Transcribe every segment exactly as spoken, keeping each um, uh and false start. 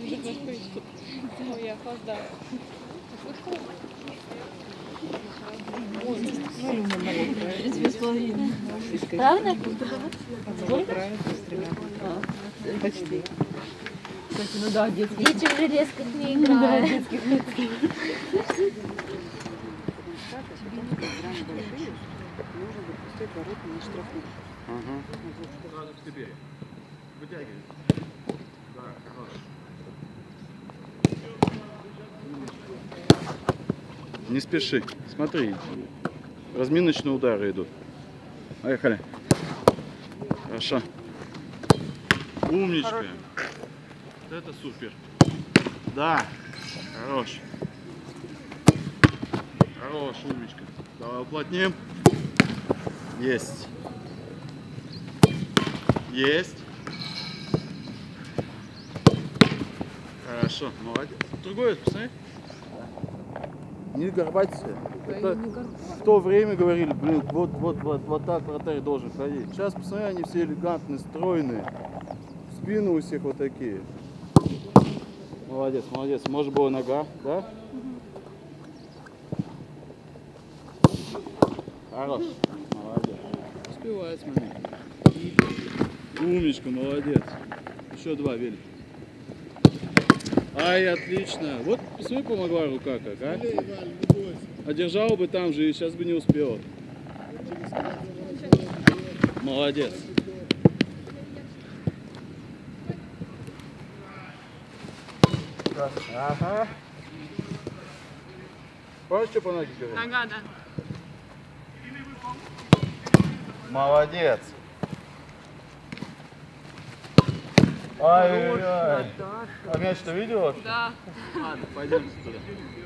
Ой, я опоздала. Две с половиной. Правда? Почти. Кстати, ну да, детских. Дети уже резко не играют. Да, детских нет. Нужно допустить ворота на штрафную. Сразу к тебе. Вытягивай. Да, хорош. Не спеши. Смотри. Разминочные удары идут. Поехали. Хорошо. Умничка. Вот это супер. Да. Хорош. Хорош, умничка. Давай уплотним. Есть. Есть. Хорошо, молодец. Другой, посмотри. Не горбаться. Это в то время говорили, блин, вот, вот, вот, вот так вратарь должен ходить. Сейчас, посмотри, они все элегантные, стройные. Спины у всех вот такие. Молодец, молодец. Может была нога, да? Хорош. Молодец. Успевает, смотри. Умничка, молодец. Еще два, Велик. Ай, отлично. Вот, посмотри, помогла рука как, а? А держал бы там же и сейчас бы не успел. Молодец. Ага. Помнишь, что по ноге говорил? Нога, да. Молодец. Ай-яй-яй. А мяч-то видела? Да. Ладно, пойдем туда.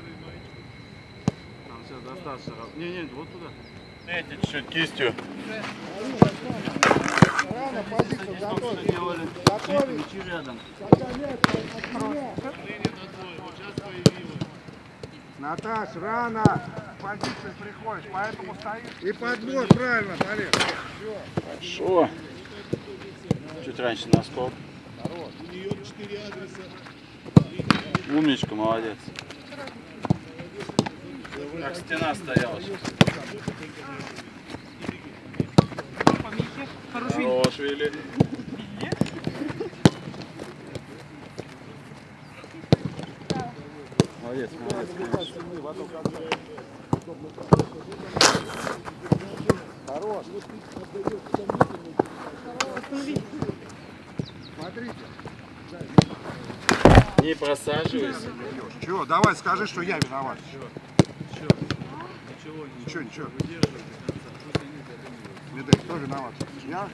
Там сейчас достаточно. Не, не, вот туда. Эти чуть-чуть кистью. Рано, позицию готовь. Делали. Готовить. Мячи рядом. Наташ, рано в позицию приходишь, поэтому стоишь. И подбор правильно, Олег. Хорошо. Чуть раньше носков. Умничка, молодец. Как стена стояла сейчас. Хорош, Вилли. Молодец, молодец, конечно. Хорош. Смотрите. Не просаживайся. Чего? Давай скажи, что я виноват. Ничего, Ничего, ничего. выдерживай до конца. Пусть они додумывают. Медведь, кто виноват? Я?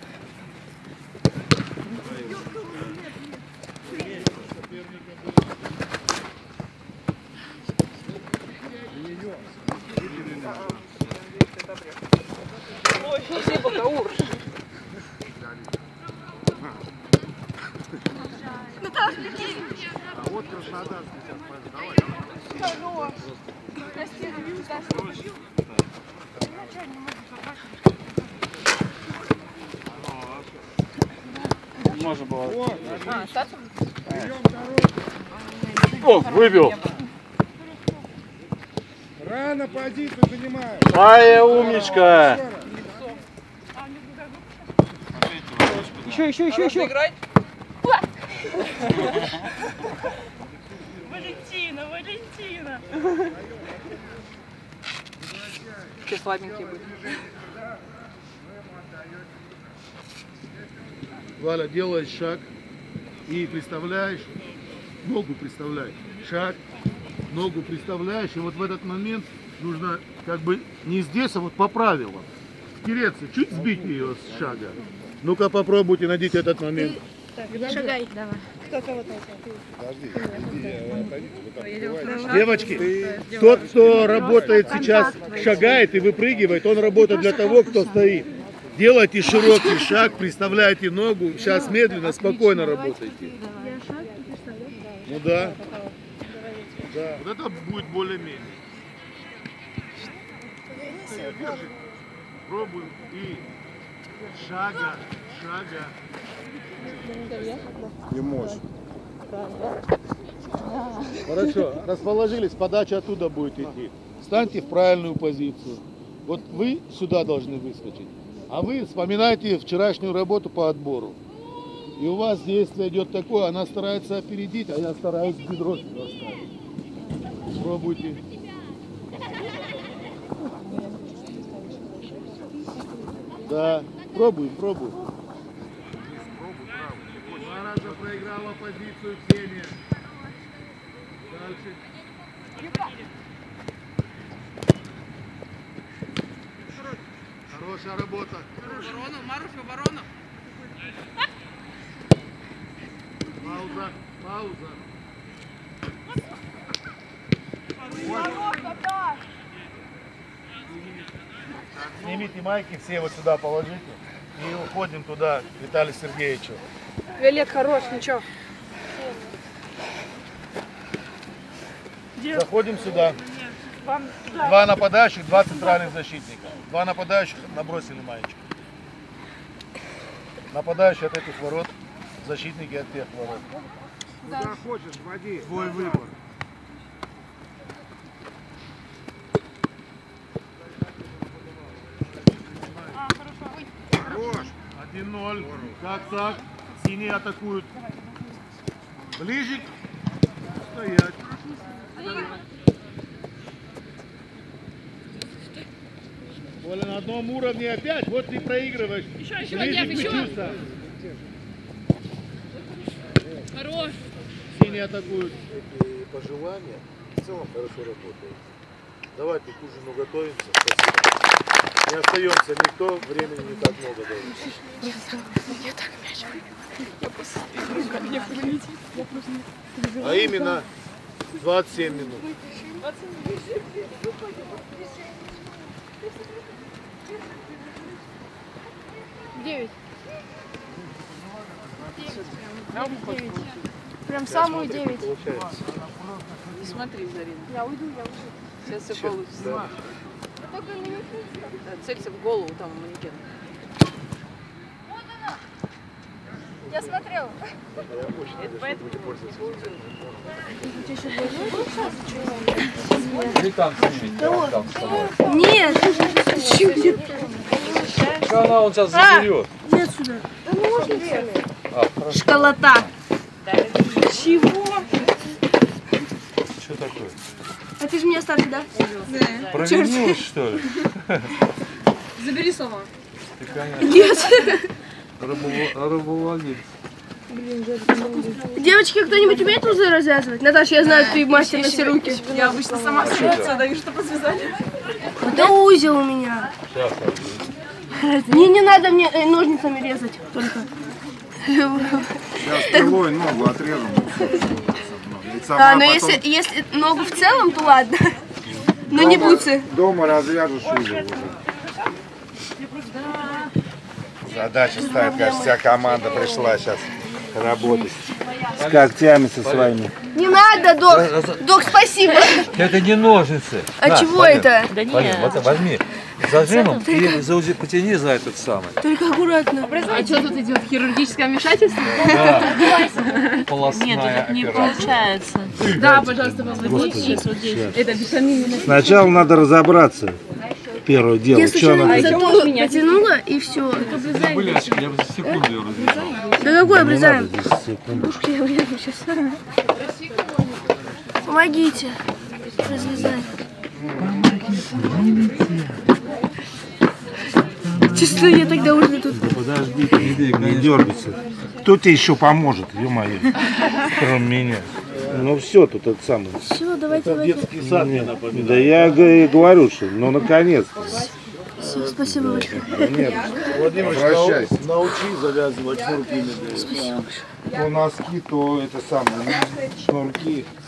Ой, спасибо, Каур. А вот Краснодарский сейчас пойдет. Давай, давай. Можно было. Вот, А, Саша? берем второй. О, выбил. Рано позицию занимаем. Ай, умничка. Еще, еще, еще, еще. Играть? Валентина, Валентина. Все слабенькие были. Валя, делаешь шаг и представляешь, ногу представляешь, шаг, ногу представляешь, и вот в этот момент нужно как бы не здесь, а вот по правилам. Впереться, чуть сбить ее с шага. Ну-ка попробуйте, найдите этот момент. Шагай, давай. Кто кого-то? Подожди, иди, отойдите, вы там открываете. Девочки, тот, кто работает сейчас, шагает и выпрыгивает, он работает для того, кто стоит. Делайте широкий шаг, представляйте ногу. Сейчас медленно, спокойно работайте. Ну да. Да. Вот это будет более-менее. Пробуем и шага, шага. И мощь. Хорошо, расположились, подача оттуда будет идти. Станьте в правильную позицию. Вот вы сюда должны выскочить. А вы вспоминайте вчерашнюю работу по отбору. И у вас действие идет такое, она старается опередить, а я стараюсь бедро сюда ставить. Пробуйте. Да, пробуем, пробуем. Два раза проиграла позицию Ксения. Дальше. Хорошая работа. Ворона, Маруша, ворона. Пауза, пауза. Снимите майки, все вот сюда положите. И уходим туда, к Виталию Сергеевичу. Виолет хорош, ничего. Заходим сюда. Вам Два нападающих, два центральных защитника. Два нападающих набросили маечку. Нападающие от этих ворот, защитники от тех ворот. Куда хочешь, води. Твой выбор. Хорош. один ноль. Как так? Синие атакуют. Ближе. Стоять. Коля, на одном уровне опять. Вот ты проигрываешь. Еще, еще, Ближе Дев, к еще. мячу стань. Хорош. Синие атакуют. И пожелания в целом хорошо работает. Давайте к ужину готовимся. Спасибо. Не остаемся никто, времени не так много дают. А именно двадцать семь минут. Девять. Прям самую девять. Получается. Не смотри, Зарина. Я уйду, я уйду. Сейчас все получится. Да. Да, целься в голову, там манекен. Я смотрела. Это поэтому не получится. Или там снимите, а там с тобой. Нет. Она он сейчас заберет. Нет сюда. А, хорошо. Школота. Чего? Что такое? А ты же меня старше, да? Провинилась, что ли? Забери сама. Ты, конечно, Нет. рыбово- рыбовладелец. Девочки, кто-нибудь умеет узы развязывать? Наташа, я знаю, ты мастер на все руки. Я обычно сама ситуацию даю, чтобы связали. Да узел у меня. Сейчас, Не, не надо мне э, ножницами резать только. Сейчас пилой ногу отрежем. Ведь сама А, но потом если, если ногу в целом, то ладно. Но не бутсы. дома развяжешь узел уже. Задача ставит, кажется, вся команда пришла сейчас работать. С когтями со своими. Не надо, док. Док, спасибо. это не ножницы. А На, чего Полин, это? Полин, вот возьми зажимом и за узи- потяни за этот самый. Только аккуратно. А что тут идет? Хирургическое вмешательство? Да. Полостная операция. получается. Да, пожалуйста, возьми. Сейчас вот здесь. Это витаминный. Сначала надо разобраться. Первое дело. Я Что сначала она... зато потянула и все. Блядь, я бы за секунду ее развязал. Да какой обрезаем? Не надо здесь секунду. Я урежу сейчас. Помогите. Разрезай. Чисто я тогда уже тут. Подожди, не дергайся. Кто тебе еще поможет, ё-моё, кроме меня? Ну все, тут это самое. Все, давайте, давайте. Детский сад мне напоминает. Да я г- и говорю, что ну наконец-то. Все, спасибо большое. Нет, Владимир, Обращайся. научи завязывать шнурки. Спасибо большое. то носки, то это самое, ну, шнурки.